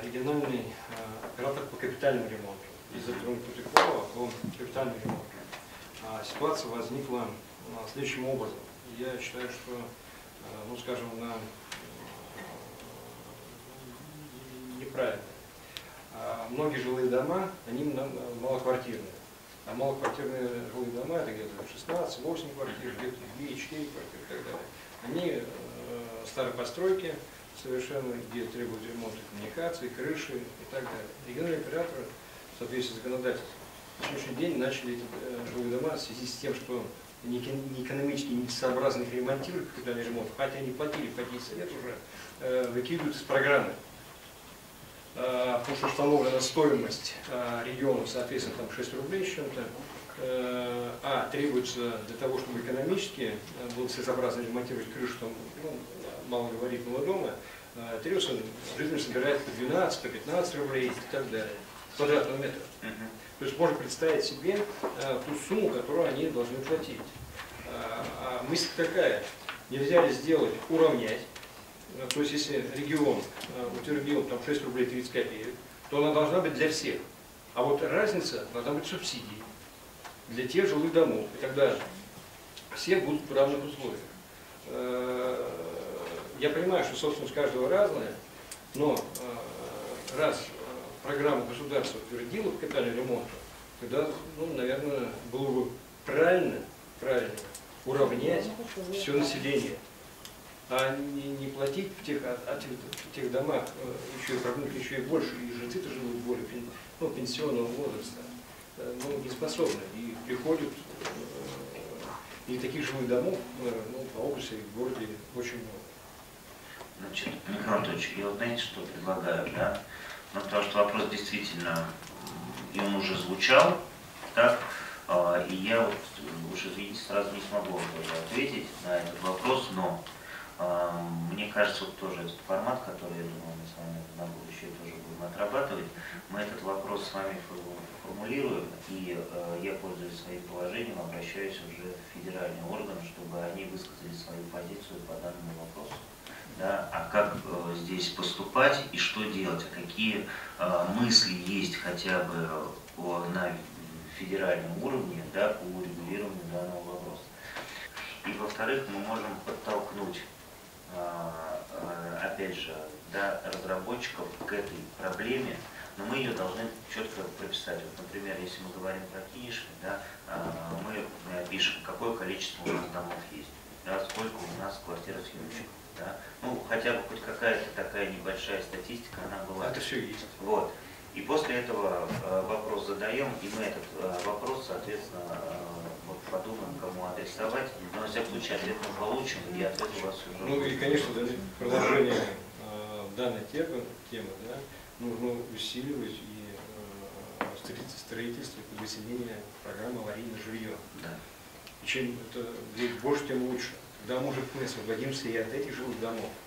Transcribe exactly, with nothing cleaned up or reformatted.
региональный оператор по капитальному ремонту. Из-за Путикова по капитальному ремонту. Ситуация возникла следующим образом. Я считаю, что, ну скажем, на неправильно. Многие жилые дома, они малоквартирные. А малоквартирные жилые дома, это где-то шестнадцать-восемь квартир, где-то две-четыре квартиры и так далее. Они э, старой постройки совершенно, где требуют ремонта коммуникаций, крыши и так далее. Региональные операторы, в соответствии с законодательством, на сегодняшний день начали эти э, жилые дома в связи с тем, что не, не экономически нецелесообразно их ремонтировать, капитальный ремонт, хотя они платили по десять лет уже, э, выкидывают из программы. Потому что установлена стоимость региона, соответственно, там шесть рублей с чем-то, а требуется для того, чтобы экономически было целесообразно ремонтировать крышу, там, ну, малогабаритного дома, требуется, житель собирает по двенадцать, по пятнадцать рублей и так далее, квадратного метра. То есть можно представить себе ту сумму, которую они должны платить. А мысль такая: нельзя ли сделать, уравнять. То есть, если регион, вот регион там шесть рублей тридцать копеек, то она должна быть для всех. А вот разница должна быть субсидии для тех жилых домов. И тогда все будут в равных условиях. Я понимаю, что собственность каждого разная, но раз программу государства утвердило по капитальному ремонту, тогда, ну, наверное, было бы правильно, правильно уравнять все население. А не, не платить в тех, а, в тех домах еще и прогнуть еще и больше, и жильцы-то живут более ну, пенсионного возраста, ну, не способны. И приходят, и таких жилых домов ну, по области и в городе очень много. Значит, Михаил Анатольевич, я вот знаете, что предлагаю, да? Ну, потому что вопрос действительно, и он уже звучал, так? И я вот, уж извините, сразу не смогу вам тоже ответить на этот вопрос, но мне кажется, вот тоже этот формат, который, я думаю, мы с вами на будущее тоже будем отрабатывать, мы этот вопрос с вами формулируем, и э, я, пользуясь своим положением, обращаюсь уже в федеральный орган, чтобы они высказали свою позицию по данному вопросу. Да? А как э, здесь поступать и что делать, а какие э, мысли есть хотя бы о, на федеральном уровне, да, по урегулированию данного вопроса. И, во-вторых, мы можем подтолкнуть опять же, да, разработчиков к этой проблеме, но мы ее должны четко прописать. Вот, например, если мы говорим про Кинешме, да, мы пишем, какое количество у нас домов есть, да, сколько у нас квартиросъемщиков. Да. Ну, хотя бы хоть какая-то такая небольшая статистика, она была. Это все есть. Вот. И после этого вопрос задаем, и мы этот вопрос, соответственно, вот подумаем, кому адресовать. Но, во всяком случае, ответ мы получим, и ответ у вас уже. Ну и, конечно, для продолжения э, данной темы, темы да, нужно усиливать и э, строительство и выселение программы аварийного жилья. Да. И чем это будет больше, тем лучше. Тогда, может, мы освободимся и от этих жилых домов.